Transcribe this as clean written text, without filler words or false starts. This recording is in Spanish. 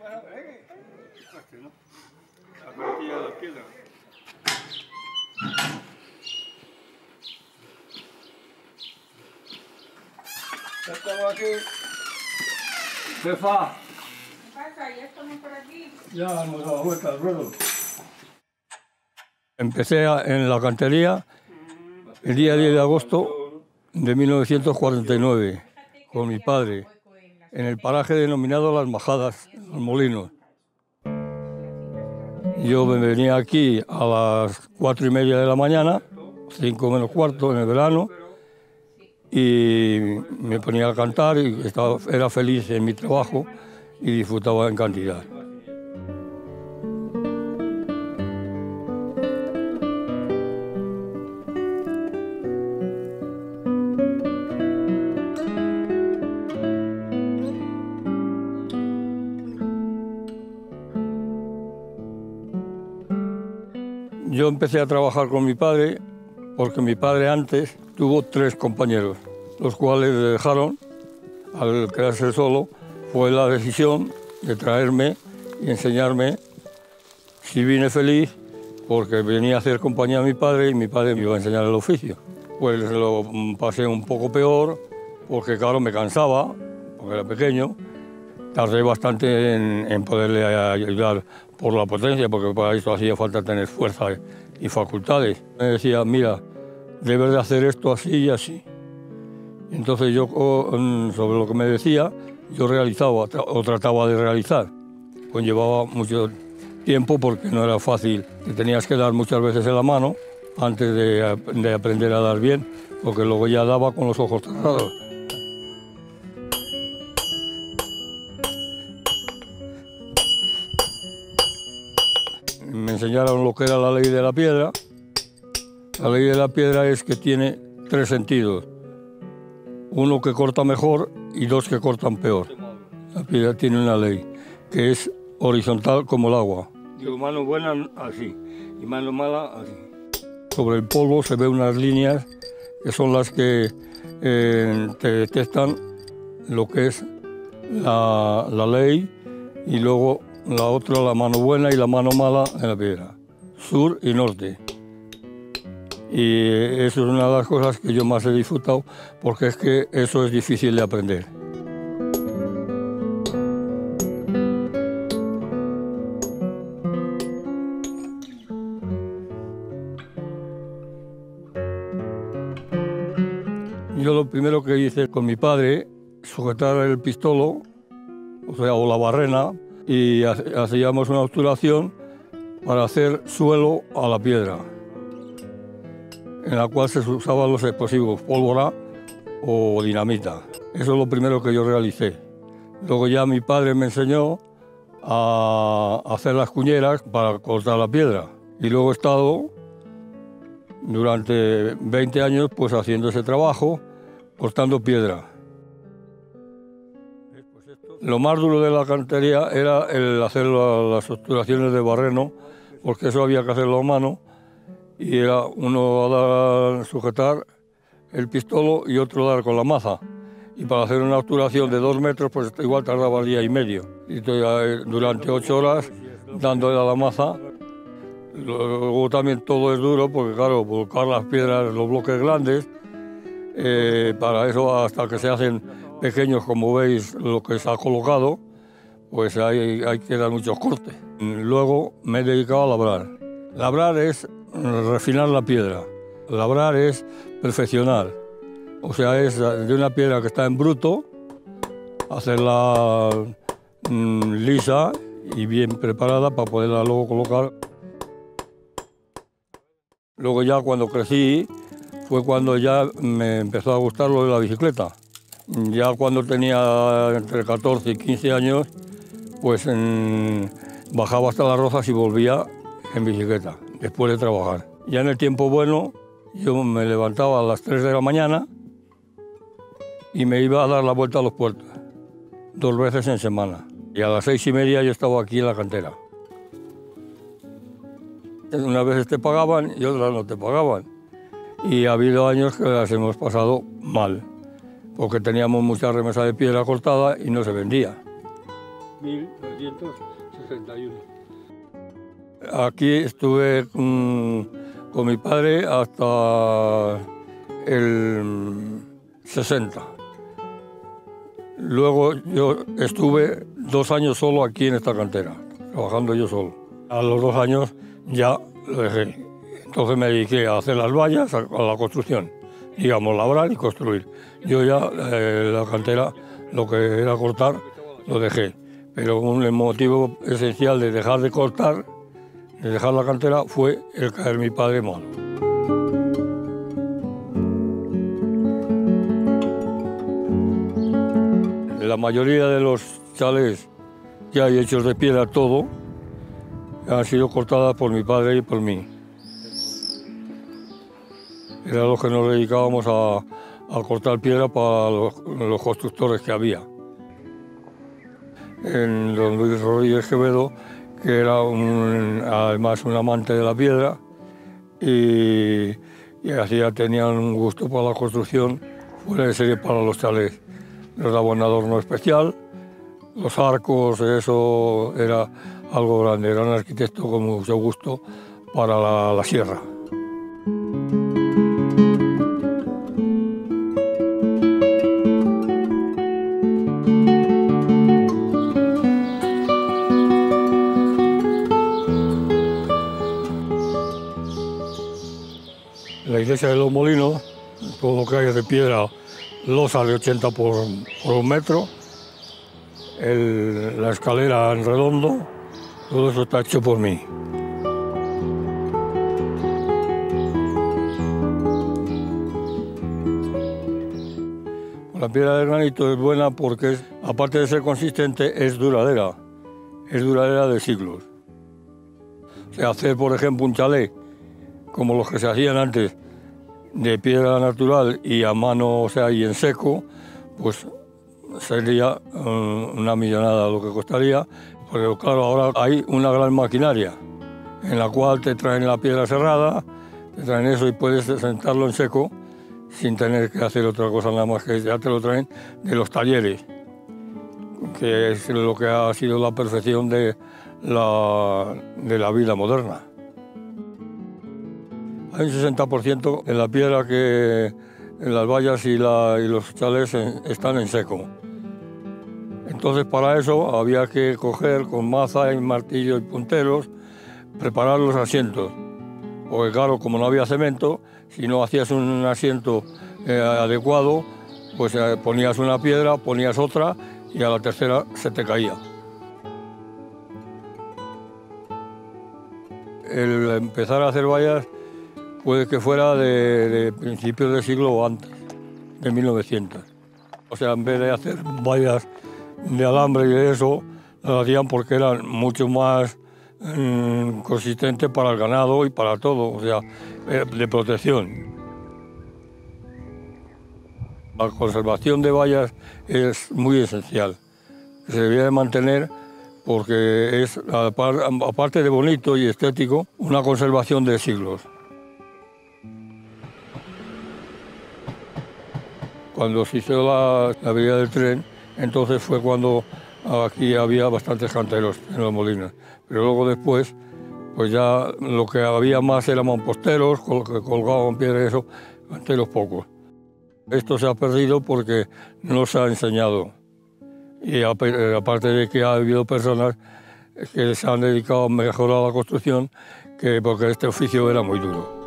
La carretilla de la piedra. Ya estamos aquí. Jefa. ¿Qué pasa? ¿Ya estamos por aquí? Ya hemos dado vuelta al ruedo. Empecé en la cantería el día 10 de agosto de 1949 con mi padre en el paraje denominado Las Majadas, Los Molinos. Yo me venía aquí a las 4:30 de la mañana, 5 menos cuarto en el verano, y me ponía a cantar y era feliz en mi trabajo y disfrutaba en cantidad. Yo empecé a trabajar con mi padre porque mi padre antes tuvo 3 compañeros, los cuales le dejaron. Al quedarse solo, fue la decisión de traerme y enseñarme. Si vine feliz porque venía a hacer compañía a mi padre y mi padre me iba a enseñar el oficio. Pues lo pasé un poco peor porque, claro, me cansaba, porque era pequeño. Tardé bastante en poderle ayudar por la potencia, porque para eso hacía falta tener fuerza y facultades. Me decía, mira, debes de hacer esto así y así. Entonces yo, sobre lo que me decía, yo realizaba o trataba de realizar. Conllevaba mucho tiempo porque no era fácil. Te tenías que dar muchas veces en la mano antes de aprender a dar bien, porque luego ya daba con los ojos cerrados. Me enseñaron lo que era la ley de la piedra. La ley de la piedra es que tiene 3 sentidos. 1 que corta mejor y 2 que cortan peor. La piedra tiene una ley, que es horizontal como el agua. Digo, mano buena así, y mano mala así. Sobre el polvo se ven unas líneas que son las que te detectan lo que es la ley, y luego la otra, la mano buena y la mano mala en la piedra, sur y norte. Y eso es una de las cosas que yo más he disfrutado, porque es que eso es difícil de aprender. Yo lo primero que hice con mi padre, sujetar el pistolo, o la barrena, y hacíamos una obturación para hacer suelo a la piedra, en la cual se usaban los explosivos, pólvora o dinamita. Eso es lo primero que yo realicé. Luego ya mi padre me enseñó a hacer las cuñeras para cortar la piedra. Y luego he estado durante 20 años pues haciendo ese trabajo, cortando piedra. Lo más duro de la cantería era el hacer las obturaciones de barreno, porque eso había que hacerlo a mano, y era uno dar, sujetar el pistolo y otro dar con la maza. Y para hacer una obturación de 2 metros, pues igual tardaba día y medio. Y durante 8 horas dándole a la maza. Luego también todo es duro, porque claro, volcar las piedras, los bloques grandes, para eso hasta que se hacen pequeños, como veis lo que se ha colocado, pues hay que dar muchos cortes. Luego me he dedicado a labrar. Labrar es refinar la piedra. Labrar es perfeccionar. O sea, es de una piedra que está en bruto, hacerla lisa y bien preparada para poderla luego colocar. Luego ya cuando crecí fue cuando ya me empezó a gustar lo de la bicicleta. Ya cuando tenía entre 14 y 15 años, pues bajaba hasta Las Rozas y volvía en bicicleta, después de trabajar. Ya en el tiempo bueno, yo me levantaba a las 3 de la mañana y me iba a dar la vuelta a los puertos, 2 veces en semana. Y a las 6:30 yo estaba aquí en la cantera. Unas veces te pagaban y otras no te pagaban. Y ha habido años que las hemos pasado mal, porque teníamos mucha remesa de piedra cortada y no se vendía. 1961. Aquí estuve con mi padre hasta el 60. Luego yo estuve 2 años solo aquí en esta cantera, trabajando yo solo. A los 2 años ya lo dejé. Entonces me dediqué a hacer las vallas, a la construcción, digamos, labrar y construir. Yo ya la cantera, lo que era cortar, lo dejé. Pero un motivo esencial de dejar de cortar, de dejar la cantera, fue el caer mi padre malo. La mayoría de los chalés que hay hechos de piedra, todo, han sido cortadas por mi padre y por mí. Era lo que nos dedicábamos a cortar piedra para los constructores que había. En don Luis Rodríguez Quevedo, que era además un amante de la piedra y así ya tenían un gusto para la construcción, fuera de serie para los chalés. Nos daba un adorno especial, los arcos, eso era algo grande, era un arquitecto con mucho gusto para la sierra. La iglesia de los Molinos, todo lo que hay es de piedra, losa de 80 por 1 metro, la escalera en redondo, todo eso está hecho por mí. La piedra de granito es buena porque, aparte de ser consistente, es duradera de siglos. O sea, hacer, por ejemplo, un chalet, como los que se hacían antes, de piedra natural y a mano, o sea, y en seco, pues sería una millonada lo que costaría. Pero claro, ahora hay una gran maquinaria en la cual te traen la piedra serrada, te traen eso y puedes sentarlo en seco sin tener que hacer otra cosa nada más, que ya te lo traen de los talleres, que es lo que ha sido la perfección de la vida moderna. Hay un 60% en la piedra que en las vallas y los chalés están en seco. Entonces para eso había que coger con maza y martillo y punteros, preparar los asientos. Porque claro, como no había cemento, si no hacías un asiento adecuado, pues ponías una piedra, ponías otra y a la tercera se te caía. El empezar a hacer vallas puede que fuera de principios del siglo o antes, de 1900. O sea, en vez de hacer vallas de alambre y de eso, las hacían porque eran mucho más consistentes para el ganado y para todo, o sea, de protección. La conservación de vallas es muy esencial, se debía de mantener porque es, aparte de bonito y estético, una conservación de siglos. Cuando se hizo la vía del tren, entonces fue cuando aquí había bastantes canteros en los molinos. Pero luego después, pues ya lo que había más eran mamposteros, que colgaban piedras y eso, canteros pocos. Esto se ha perdido porque no se ha enseñado. Y aparte de que ha habido personas que se han dedicado a mejorar la construcción, porque este oficio era muy duro.